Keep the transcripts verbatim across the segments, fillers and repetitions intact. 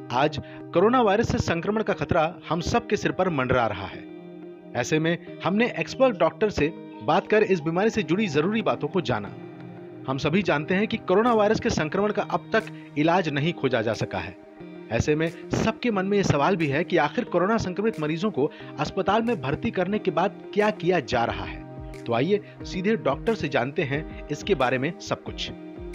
आज corona virus से संक्रमण का खतरा हम सब के सिर पर मंडरा रहा है। ऐसे में हमने एक्सपर्ट डॉक्टर से बात कर इस बीमारी से जुड़ी जरूरी बातों को जाना। हम सभी जानते हैं कि कोरोना वायरस के संक्रमण का अब तक इलाज नहीं खोजा जा सका है। ऐसे में सबके मन में यह सवाल भी है कि आखिर कोरोना संक्रमित मरीजों को अस्पताल में भर्ती करने के बाद क्या किया जा रहा है। तो आइए सीधे डॉक्टर से जानते हैं इसके बारे में सब कुछ।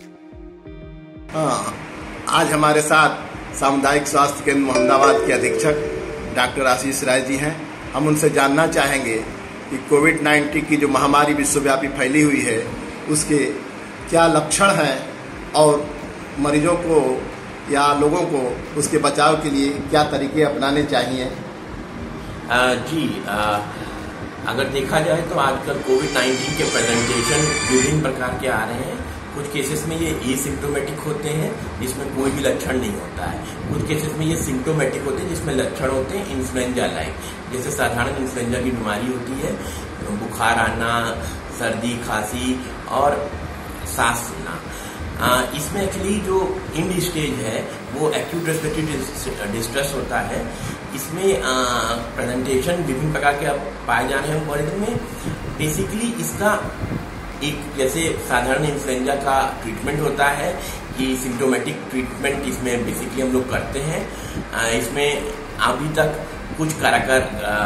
हाँ, आज हमारे साथ सामुदायिक स्वास्थ्य केंद्र मोहम्मदाबाद के अधीक्षक डॉक्टर आशीष राय जी हैं। हम उनसे जानना चाहेंगे कि कोविड नाइन्टीन की जो महामारी विश्वव्यापी फैली हुई है उसके क्या लक्षण हैं और मरीजों को या लोगों को उसके बचाव के लिए क्या तरीके अपनाने चाहिए। आ, जी आ, अगर देखा जाए तो आजकल कोविड नाइन्टीन के प्रेजेंटेशन विभिन्न प्रकार के आ रहे हैं। कुछ केसेस में ये एसिम्प्टोमेटिक होते हैं जिसमें कोई भी लक्षण नहीं होता है। कुछ केसेस में ये सिम्प्टोमेटिक होते हैं जिसमें लक्षण होते हैं इन्फ्लुएंजा लाइक, जैसे साधारण इन्फ्लुएंजा की बीमारी होती है, बुखार आना, सर्दी, खांसी और सांस फूलना। इसमें एक्चुअली जो इंड स्टेज है वो एक्यूट रेस्पिरेटरी डिस्ट्रेस होता है। इसमें प्रेजेंटेशन विभिन्न प्रकार के पाए जाने हैं मरीज में। बेसिकली इसका एक जैसे साधारण इन्फ्लुएंजा का ट्रीटमेंट होता है कि सिम्प्टोमेटिक ट्रीटमेंट इसमें बेसिकली हम लोग करते हैं। इसमें अभी तक कुछ कराकर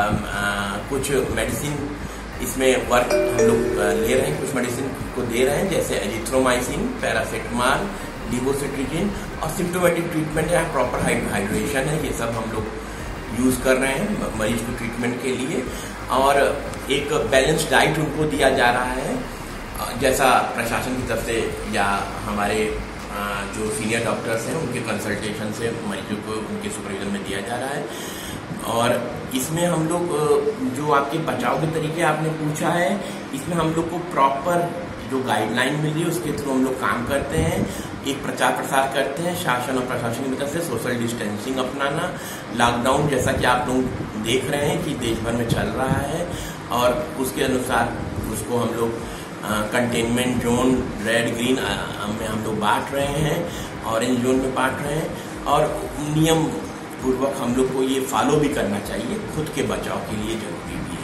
कुछ मेडिसिन इसमें वर्क हम लोग ले रहे हैं, कुछ मेडिसिन को दे रहे हैं जैसे एजिथ्रोमाइसिन, पैरासिटामोल, लिवोसिट्रिजिन और सिम्प्टोमेटिक ट्रीटमेंट है प्रॉपर हाइड्रेशन है, ये सब हम लोग यूज कर रहे हैं मरीज को ट्रीटमेंट के लिए। और एक बैलेंस डाइट उनको दिया जा रहा है जैसा प्रशासन की तरफ से या हमारे जो सीनियर डॉक्टर्स हैं उनके कंसल्टेशन से मरीजों को उनके सुपरविजन में दिया जा रहा है। और इसमें हम लोग जो आपके बचाव के तरीके आपने पूछा है, इसमें हम लोग को प्रॉपर जो गाइडलाइन मिली है उसके थ्रू हम लोग काम करते हैं। एक प्रचार प्रसार करते हैं शासन और प्रशासन की मदद से, सोशल डिस्टेंसिंग अपनाना, लॉकडाउन जैसा कि आप लोग देख रहे हैं कि देश भर में चल रहा है और उसके अनुसार उसको हम लोग कंटेनमेंट जोन रेड ग्रीन में हम लोग बांट रहे हैं, ऑरेंज जोन में बांट रहे हैं और नियम पूर्वक हम लोग को ये फॉलो भी करना चाहिए, खुद के बचाव के लिए जरूरी भी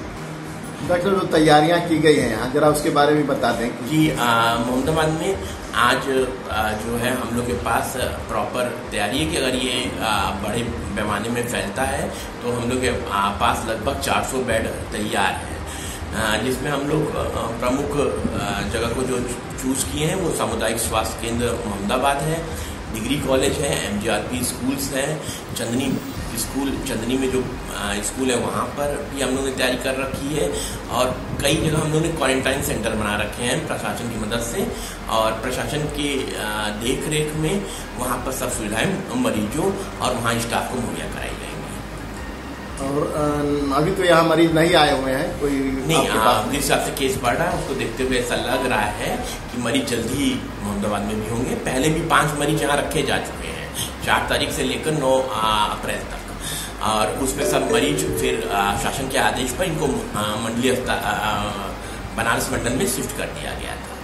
है। डॉक्टर, जो तैयारियां की गई हैं यहाँ जरा उसके बारे में बता दें। जी, मोहम्मदाबाद में आज आ, जो है हम लोग के पास प्रॉपर तैयारी है कि अगर ये आ, बड़े पैमाने में फैलता है तो हम लोग के पास लगभग चार सौ बेड तैयार है, जिसमें हम लोग प्रमुख जगह को जो चूज किए हैं वो सामुदायिक स्वास्थ्य केंद्र मोहम्मदाबाद है, डिग्री कॉलेज है, एमजीआरपी स्कूल्स है, चंदनी स्कूल चंदनी में जो स्कूल है वहाँ पर भी हम लोगों ने तैयारी कर रखी है। और कई जगह हम लोगों ने क्वारंटाइन सेंटर बना रखे हैं प्रशासन की मदद से और प्रशासन के देख रेख में वहाँ पर सब सुविधाएं मरीजों और वहाँ स्टाफ को मुहैया कराई जाएंगी। और अभी तो यहाँ मरीज नहीं आए हुए हैं कोई नहीं, जिस हिसाब से केस बढ़ रहा है उसको देखते हुए ऐसा लग रहा है कि मरीज जल्दी ही मोहम्मदाबाद में भी होंगे। पहले भी पांच मरीज यहाँ रखे जा चुके हैं चार तारीख से लेकर नौ अप्रैल तक और उसमें सब मरीज फिर शासन के आदेश पर इनको मंडलीय बनारस मंडल में शिफ्ट कर दिया गया था।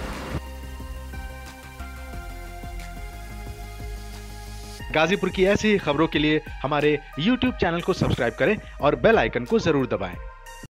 गाजीपुर की ऐसी ही खबरों के लिए हमारे यूट्यूब चैनल को सब्सक्राइब करें और बेल आइकन को जरूर दबाएं।